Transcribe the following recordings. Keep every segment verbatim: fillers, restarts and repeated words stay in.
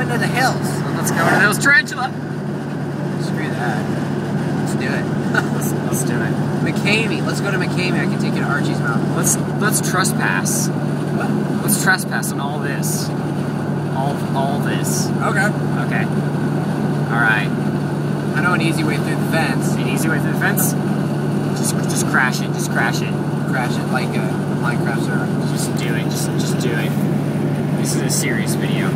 into the hills. Let's go into the hills. Tarantula! Screw that. Let's do it. let's, let's do it. McCamey. Let's go to McCamey. I can take you to Archie's Mountain. Let's let's trespass. What? Let's trespass on all this. All all this. Okay. Okay. Alright. I know an easy way through the fence. An easy way through the fence? Just just crash it. Just crash it. Crash it like a Minecraft server. Just do it. Just just do it. This is a serious video.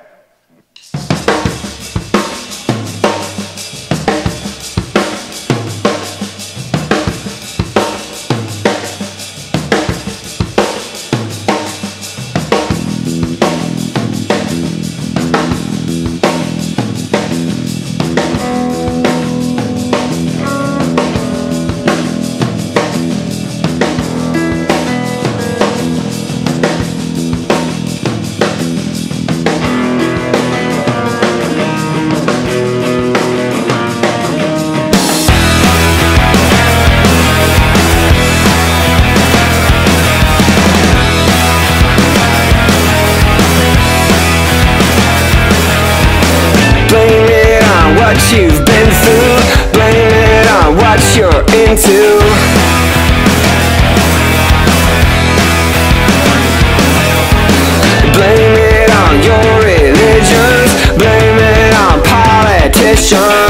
You've been through, blame it on what you're into. Blame it on your religions, blame it on politicians.